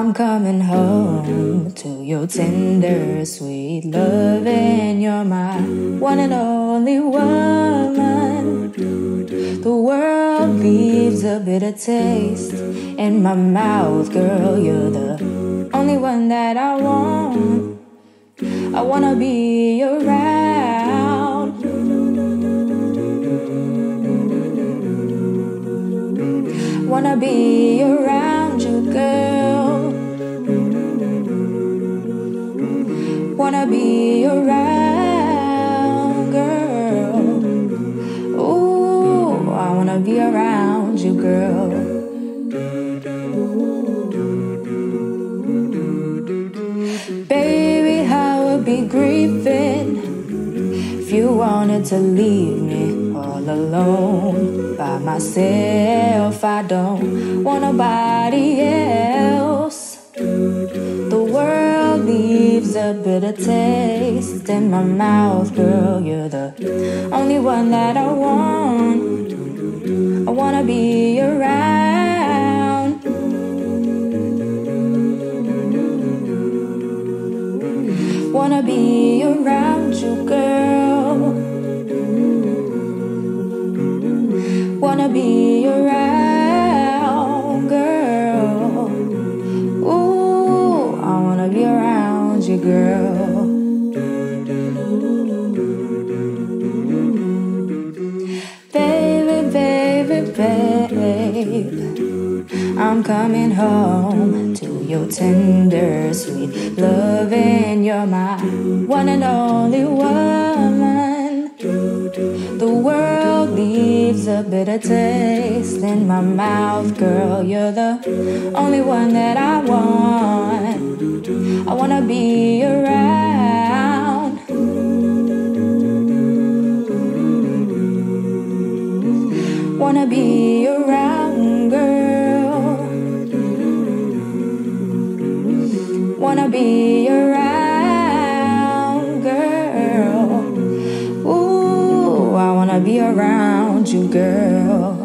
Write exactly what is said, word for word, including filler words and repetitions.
I'm coming home to your tender, sweet love, and you're my one and only woman. The world leaves a bitter taste in my mouth, girl. You're the only one that I want. I wanna be around. Wanna be around you, girl. Wanna be around, girl. Ooh, I wanna be around you, girl. Baby, I would be grieving if you wanted to leave me all alone by myself. I don't want nobody else. The world leaves a bitter taste in my mouth, girl. You're the only one that I want. I wanna be around. Wanna be around you, girl. Wanna be around, girl. Ooh, I wanna be around you, girl. Baby, baby, babe, I'm coming home to your tender, sweet love, and you're my one and only woman. The world leaves a bitter taste in my mouth, girl. You're the only one that I want. I wanna be around. Wanna be around, girl. Wanna be around, girl. Ooh, I wanna be around you, girl.